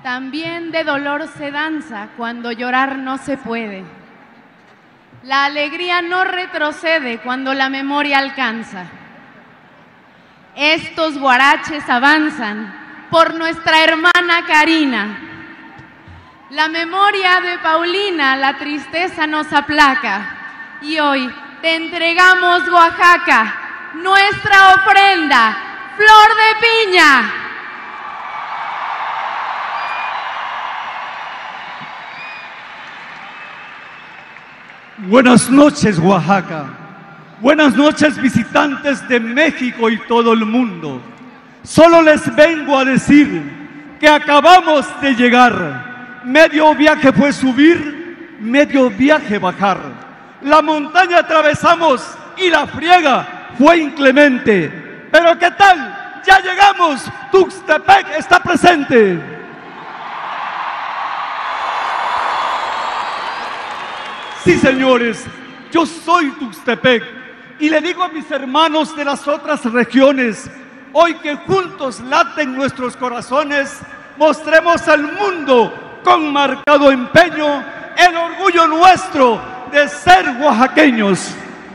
También de dolor se danza cuando llorar no se puede. La alegría no retrocede cuando la memoria alcanza. Estos guaraches avanzan por nuestra hermana Karina. La memoria de Paulina, la tristeza nos aplaca. Y hoy te entregamos, Oaxaca, nuestra ofrenda, flor de piña. Buenas noches, Oaxaca. Buenas noches, visitantes de México y todo el mundo. Solo les vengo a decir que acabamos de llegar. Medio viaje fue subir, medio viaje bajar. La montaña atravesamos y la friega fue inclemente. Pero ¿qué tal? Ya llegamos. Tuxtepec está presente. Sí, señores, yo soy Tuxtepec y le digo a mis hermanos de las otras regiones, hoy que juntos laten nuestros corazones, mostremos al mundo con marcado empeño el orgullo nuestro de ser oaxaqueños.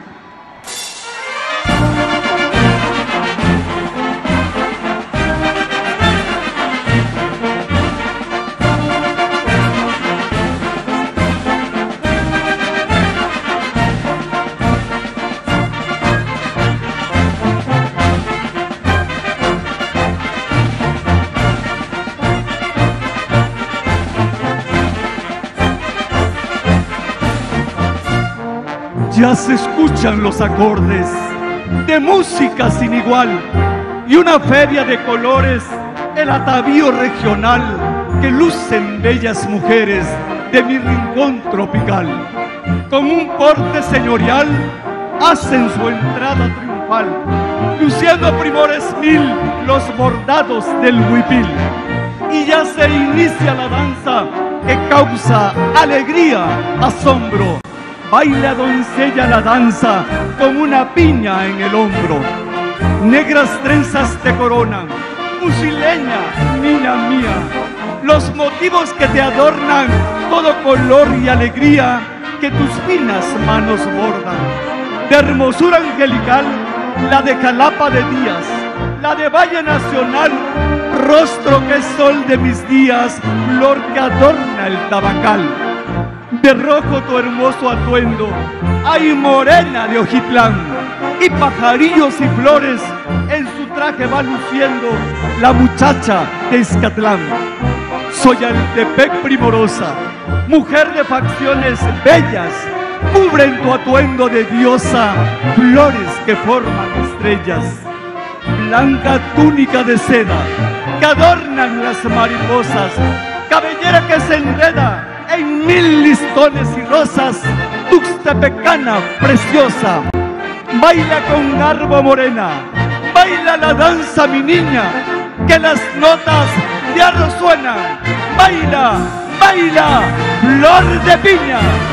Ya se escuchan los acordes de música sin igual y una feria de colores, el atavío regional que lucen bellas mujeres de mi rincón tropical. Con un porte señorial hacen su entrada triunfal, luciendo primores mil los bordados del huipil. Y ya se inicia la danza que causa alegría, asombro. Baila doncella la danza con una piña en el hombro. Negras trenzas te coronan, fusileña, niña mía. Los motivos que te adornan, todo color y alegría que tus finas manos bordan. De hermosura angelical, la de Jalapa de Díaz, la de Valle Nacional, rostro que es sol de mis días, flor que adorna el tabacal. De rojo tu hermoso atuendo, ay morena de Ojitlán, y pajarillos y flores en su traje va luciendo la muchacha de Izcatlán. Xoyaltepec primorosa, mujer de facciones bellas, cubren tu atuendo de diosa flores que forman estrellas. Blanca túnica de seda que adornan las mariposas, cabellera que se enreda en mil listones y rosas, tuxtepecana preciosa. Baila con garbo morena, baila la danza mi niña, que las notas ya resuenan. Baila, baila, flor de piña.